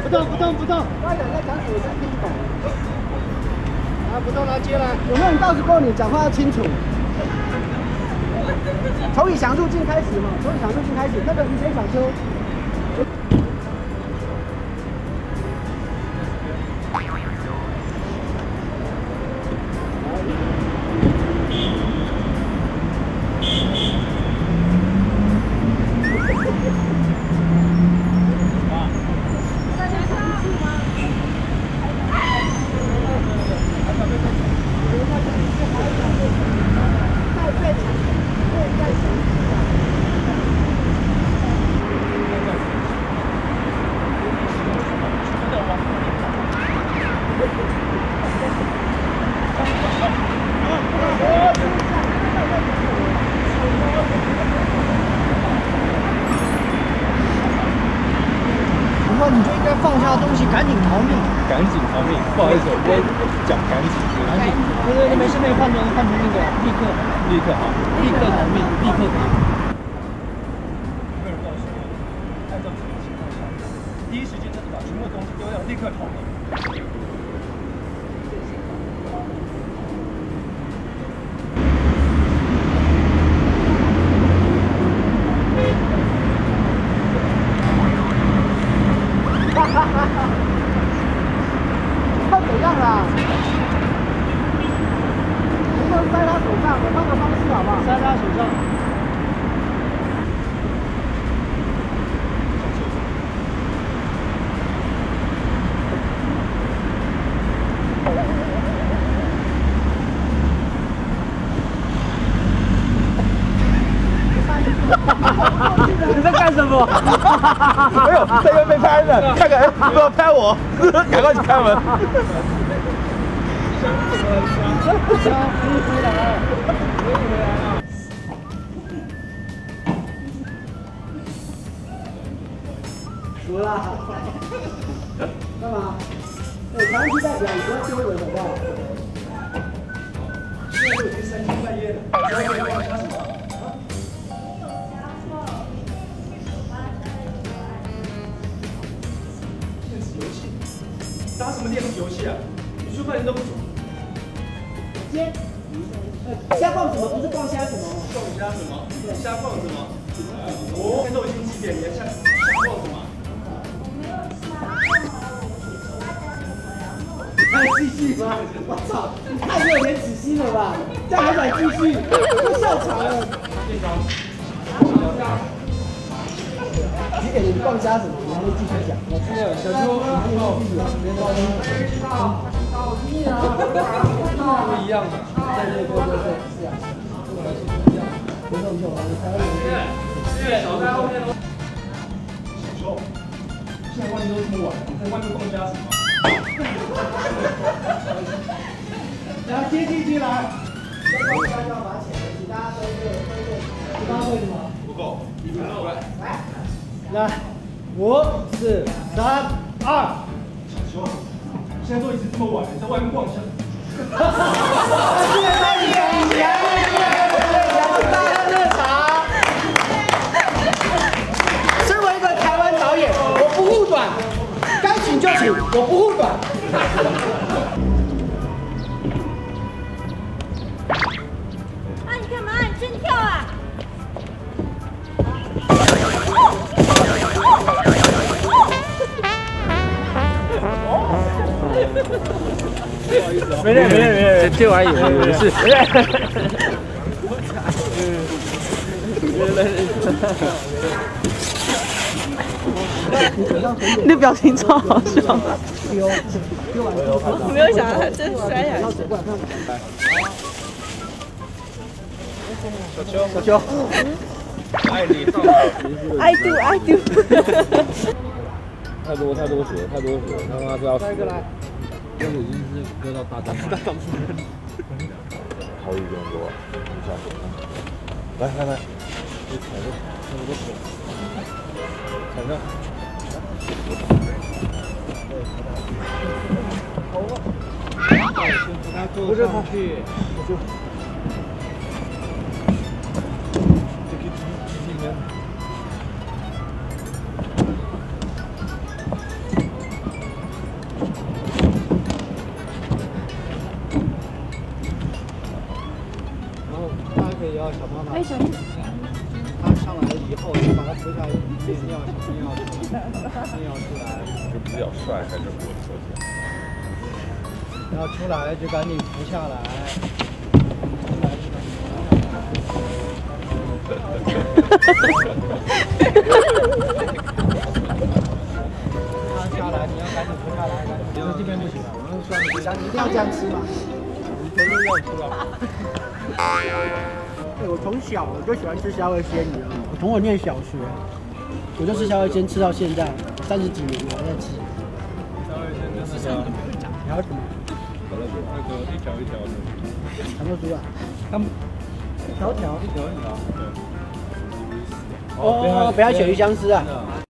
不动。快点，在讲什么？我听不懂。啊，不动了，接了。有没有人告诉过你，讲话要清楚？从以详入境开始嘛，从以详入境开始，那个雨天小丘。 你就应该放下东西，赶紧逃命！ 赶紧逃命！不好意思，我今天讲赶紧， 赶紧！对，没事没有换成那个立刻好， 立刻逃命，立刻逃。 有没有人告诉我，按照这个情况下，第一时间就是把全部东西丢掉，立刻逃命。 要怎样啦？不能塞他手上，我换个方式好不好？塞他手上。你在干什么？ 没有，在外面拍的，看看，不要拍我，赶快去开门。 熟了。干嘛？哎，台湾区代表，你不要丢人好不好？现在都已经3更半夜了，还要给我加什么？ 打什么电子游戏啊？你说半天都不走。接，瞎逛什么？不是逛瞎什么？逛瞎什么？瞎逛什么？哦，现在都已经几点？你还瞎逛什么？还继续吗？我操！你太没有廉耻心了吧？这样还敢继续？都笑场了。几点你逛瞎什么？你还会继续讲？我知道，小秋，不一样的，对，是啊，不错，台湾人。对，小在后面都。小秋，现在外面都这么晚，你在外面逛瞎什么？然后接进去来。逛瞎就要罚钱，其他都是什么？不够，1分钟。来。 来，5、4、3、2。小秋，现在都已经这么晚了，你在外面逛一下。现在你大家热茶。身为一个台湾导演，我不护短，该请就请，我不护短。 啊，你干嘛？你真跳啊！ 没事，这我还以为没事。 你的表情超好笑。 我没有想到他真摔下去。 小秋，爱你到底。 I do。 太多血，他妈是要死。这个已经是割到大肠。好一点多，你下手看。来，你踩着，那么多血，踩着。不是他去，就。这个里面。 哎，小心。 他上来以后，就把他推下来，尿出来。 就比较帅，还是不错。 然后出来就赶紧扶下来。他下来，你要赶紧扶下来。这边不行了，我们说你一定要这样吃嘛。你真的要吃啊？对，我从小我就喜欢吃虾味鲜，你知道吗？我从我念小学，我就吃虾味鲜，吃到现在30几年了，还在吃。 虾味鲜就是那个， 你要什么？ 那个一条一条的。 长头猪啊？条条。 一条一条。对。 哦，不要鳕鱼香丝啊。